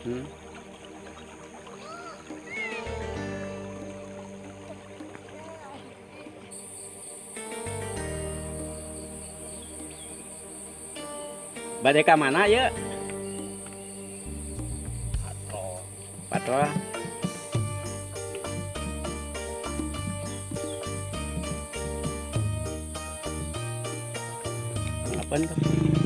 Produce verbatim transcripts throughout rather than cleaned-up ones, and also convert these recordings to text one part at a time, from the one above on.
Hmm. Bade ka mana ya? Patrol. Patrol. Apaan tuh?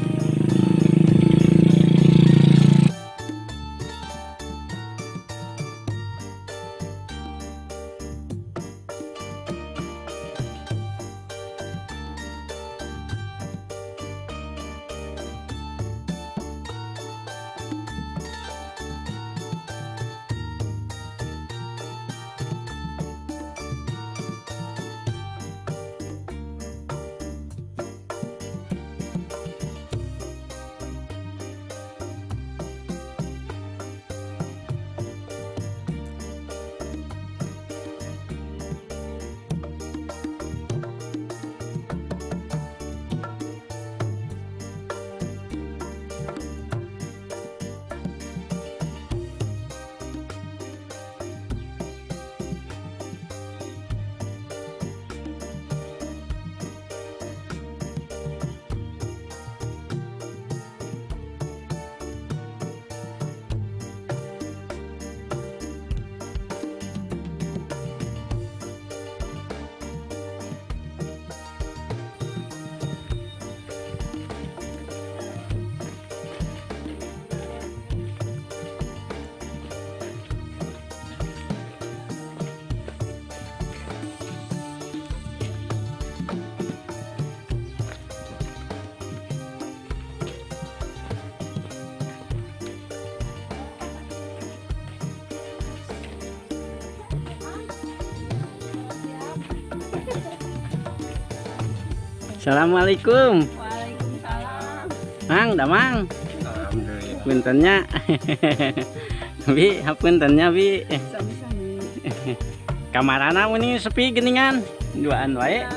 Assalamualaikum. Waalaikumsalam. Mang, dah mang. Alhamdulillah. Puntennya. Bi, hapuntennya Bi. Sami-sami. Kamarana ini sepi geningan. Duaan wae.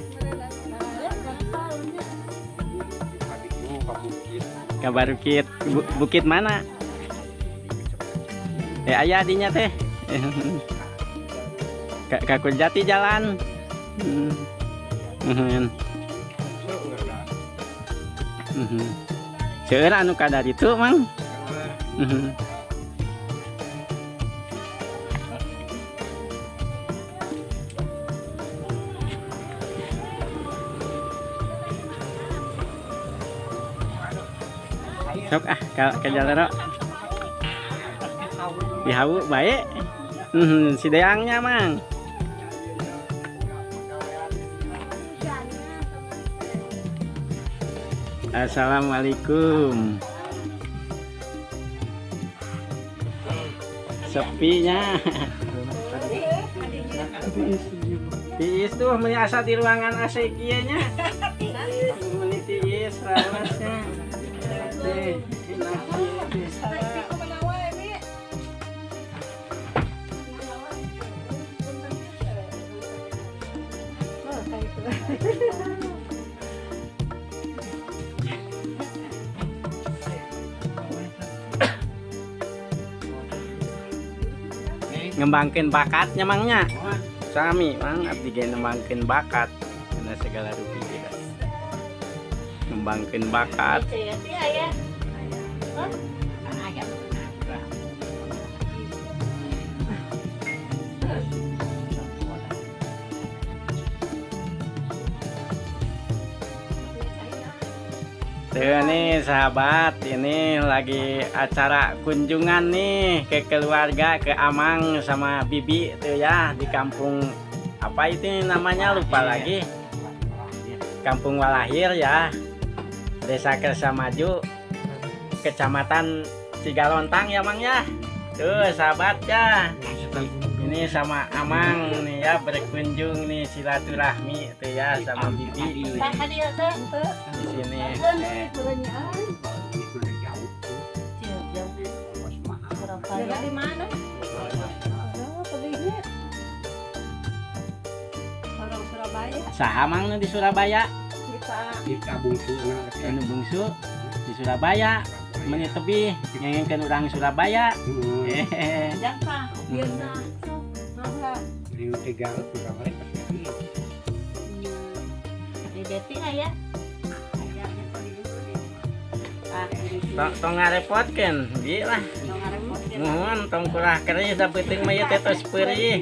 Adikku ke bukit. Kabar bukit. Bu- bukit mana? Eh ayah adinya teh. Ka Kakul Jati jalan. Hmm. Hmm. Mhm. Seueur anu kadar itu, Mang. Mhm. Sok ah ka ka jalero. Dihawu bae. Mhm, si deangnya, Mang. Assalamualaikum. Sepinya. Tiis tuh meni asa di ruangan A C kieu nya. Meni tiis rawasnya. Teh, enak kieu teh. Ngembangkeun bakatnya mangnya. Sami mang abdi ge ngembangkeun bakat karena segala rupi kita. Ngembangkeun bakat. Tuh nih sahabat, ini lagi acara kunjungan nih ke keluarga, ke Amang sama Bibi tuh ya di kampung apa itu namanya lupa lagi. Kampung Walahir ya, Desa Kersamaju, Kecamatan Cigalontang ya Mang ya. Tuh sahabat ya. Ini sama Amang nih ya berkunjung nih silaturahmi tuh ya sama Bibi di sini. Di mana? Orang Surabaya. Saha Mang nu di Surabaya? Kita bungsu Anu bungsu di Surabaya. menit lebih ngengenkeun urang Surabaya. Hmm. Hehehe. Jaka, biar dah. Mangga. Ini tiga udah balik pasti. Di Betty lah ya. Tong tong ngarepotkeun, bi lah. Mohon tong kurah keris da peuting mah ieu teh tos peurih.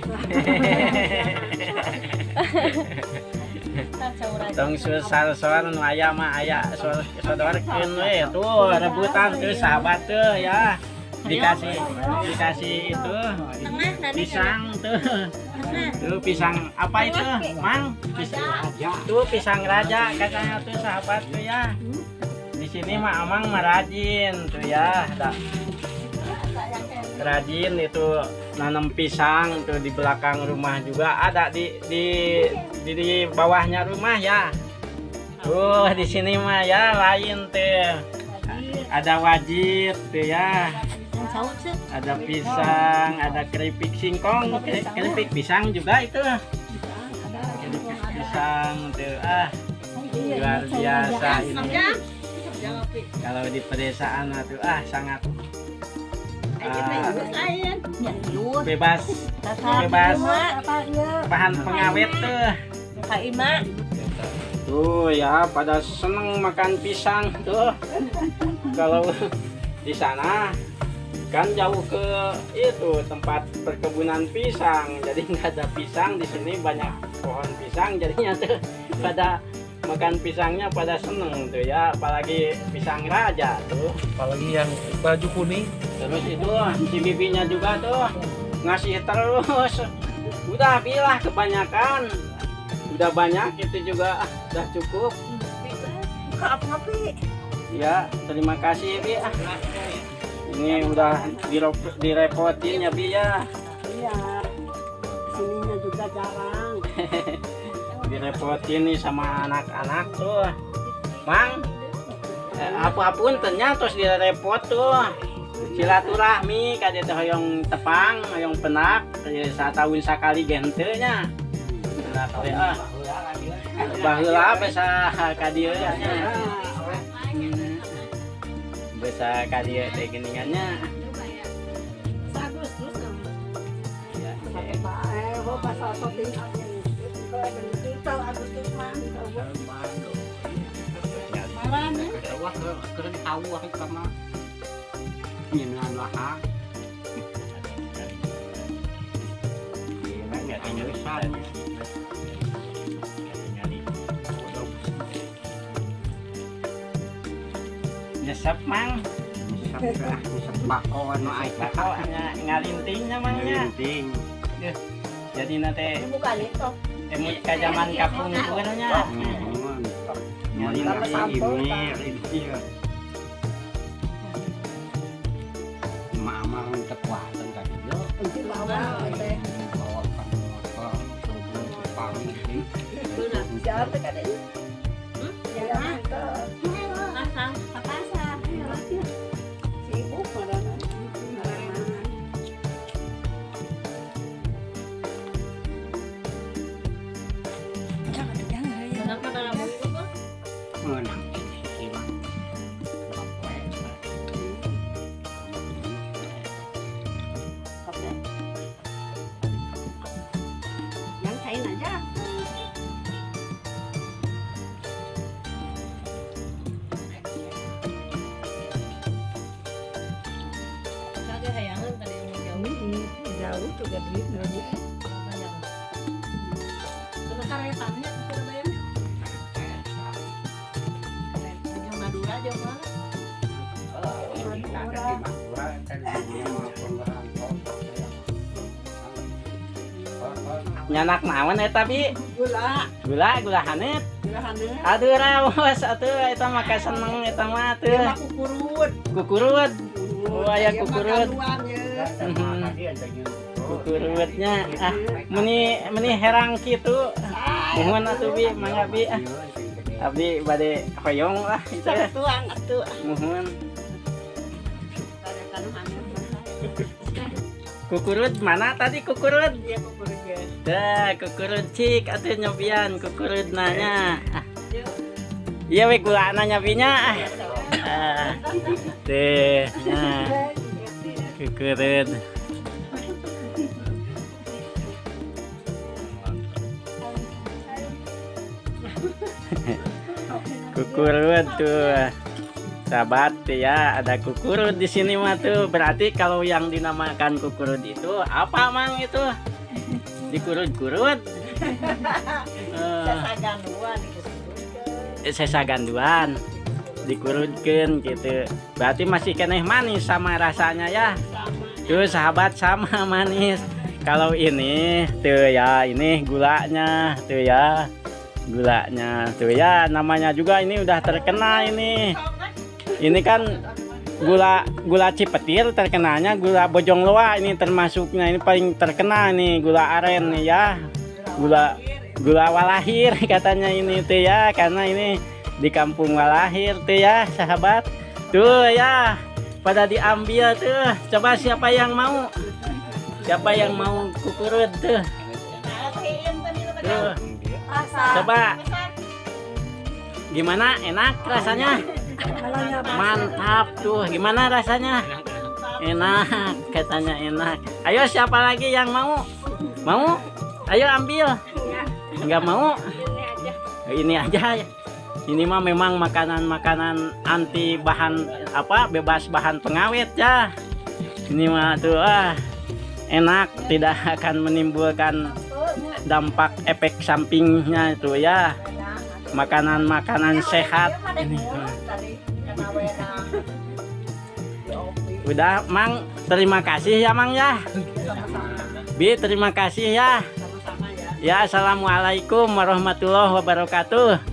Tong susar-sor nu aya mah aya sodorkeun we tuh rebutan tuh sahabat tuh ya. Dikasih dikasih itu pisang tuh. Tuh pisang apa itu, Mang? Pisang tuh pisang raja katanya tuh sahabat tuh ya. Di sini mah Amang merajin tuh ya, ada rajin itu nanam pisang tuh di belakang rumah juga ada di di di, di bawahnya rumah ya. Tuh di sini mah ya lain tuh. Ada wajib tuh ya. Ada pisang, ada keripik singkong, keripik pisang juga itu. Keripik pisang tuh ah luar biasa ini. Kalau di pedesaan tuh ah sangat uh, bebas bebas bahan pengawet tuh. Tuh ya pada seneng makan pisang tuh. Kalau di sana kan jauh ke itu tempat perkebunan pisang, jadi nggak ada pisang. Di sini banyak pohon pisang, jadinya tuh pada makan pisangnya pada seneng tuh ya, apalagi pisang raja tuh, Apalagi yang baju kuning. terus itu si bibinya juga tuh ngasih terus, udah bilah kebanyakan, udah banyak itu juga udah cukup. Ya terima kasih Bi. Ini udah direp- direpotin ya Bi ya. Iya. Sininya juga jarang. Direpotin nih sama anak-anak tuh, Mang. Eh, apapun ternyata terus direpot tuh. Silaturahmi kade teh hoyong tepang, hoyong penak, satahun sakali gente nya. Nah, kali ah. Baheula basa ka dieu nya. Basa ka dieu teh geuningannya. Bagus terus. Ya, Pakai bae, ho pasal toting. Tahu Agustus mah. Malam ya. Wah, keren tahu aku karena ini lah. Ini hanya lisan. Nyesep Mang. Sampai bakon mah Bakal ngalintingnya Mangnya. penting. Jadi nanti Bukan itu. emut ka zaman kapungkurnya. Nyalin ini ini. Mama untuk kuatan kan yo. Nanti bawa teh. Bawa kan apa subuh pagi ini. Siapa kan ini? Ya, ke pasar, ke pasar. Sibuk padahal. Kenapa dalam itu kok? Menang ini. Yang kain aja. Kagak hayangan tadi yang jauh. Jauh juga duit banyak. Terus karetannya Surabaya. Yang Madura jauh mana? Nyanak naon eta Bi? Gula, Gula gula hanet. gula hane. Aduh raos atuh eta mah ka seneng eta mah teu. Dia mah kukurut. Kukurut. Oh aya Dia mah kukurut. kaluan, ya. Kukurutnya ah meni meni herang kitu. Mohon atuh Bi, mangga Bi ah. Abdi bade hoyong lah itu. Tuang atuh. Mohon. Karetan hane. Kukurut mana tadi kukurut? Dia kukurut ya. Dah kukurut cik atuh nyobian kukurut nanya. Ah. Iya we gula nanya binya. Ah. teh nah kukurud kukurud tuh sahabat ya, ada kukurud di sini mah tuh. Berarti kalau yang dinamakan kukurud itu apa mang itu? Dikurud-kurud. Sesaganduan Eh, sesaganduan dikurudkeun gitu. Berarti masih keneh manis sama rasanya ya. Tuh sahabat sama manis. Kalau ini tuh ya, ini gulanya tuh ya. Gulanya tuh ya, namanya juga ini udah terkenal ini. Ini kan gula gula Cipetir terkenalnya, gula Bojongloa ini termasuknya, ini paling terkenal nih gula aren nih ya. Gula gula Walahir katanya ini tuh ya, karena ini di kampung Walahir tuh ya sahabat. Tuh ya, pada diambil tuh. Coba siapa yang mau? Siapa yang mau kukurud tuh? Tuh. Coba. Gimana? Enak rasanya? Mantap tuh. Gimana rasanya? Enak, katanya enak. Ayo siapa lagi yang mau? Mau? Ayo ambil. Enggak mau? Ini aja. Ini mah memang makanan-makanan anti bahan apa? Bebas bahan pengawet ya. Ini mah tuh ah, enak, tidak akan menimbulkan dampak efek sampingnya itu ya. Makanan-makanan sehat ini. Udah Mang, terima kasih ya Mang ya. Bi, terima kasih ya. Ya, assalamualaikum warahmatullahi wabarakatuh.